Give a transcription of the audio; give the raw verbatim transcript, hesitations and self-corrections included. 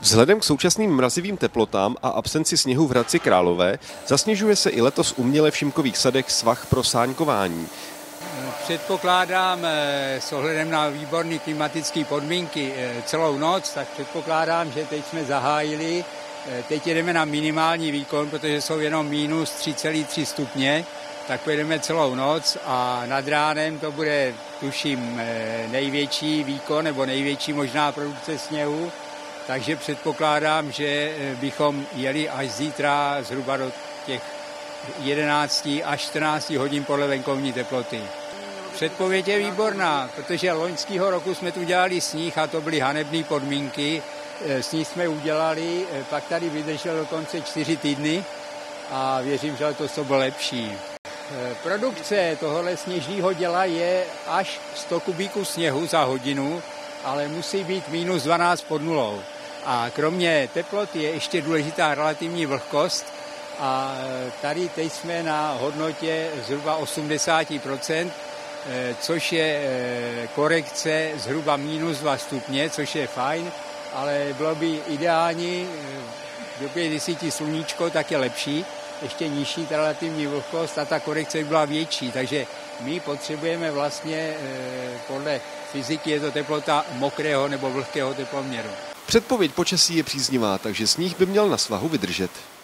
Vzhledem k současným mrazivým teplotám a absenci sněhu v Hradci Králové zasněžuje se i letos uměle v Šimkových sadech svah pro sáňkování. Předpokládám s ohledem na výborné klimatické podmínky celou noc, tak předpokládám, že teď jsme zahájili, teď jedeme na minimální výkon, protože jsou jenom minus tři celá tři stupně, tak pojedeme celou noc a nad ránem to bude, tuším, největší výkon nebo největší možná produkce sněhu. Takže předpokládám, že bychom jeli až zítra zhruba do těch jedenácti až čtrnácti hodin podle venkovní teploty. Předpověď je výborná, protože loňského roku jsme tu dělali sníh a to byly hanebné podmínky. Sníh jsme udělali, pak tady vydržel dokonce čtyři týdny a věřím, že letos to bylo lepší. Produkce tohohle sněžního děla je až sto kubíků sněhu za hodinu, ale musí být minus dvanáct pod nulou. A kromě teploty je ještě důležitá relativní vlhkost a tady teď jsme na hodnotě zhruba osmdesát procent, což je korekce zhruba minus dva stupně, což je fajn, ale bylo by ideální, v době, kdy svítí sluníčko, tak je lepší, ještě nižší ta relativní vlhkost a ta korekce by byla větší, takže my potřebujeme vlastně podle fyziky je to teplota mokrého nebo vlhkého teploměru. Předpověď počasí je příznivá, takže sníh by měl na svahu vydržet.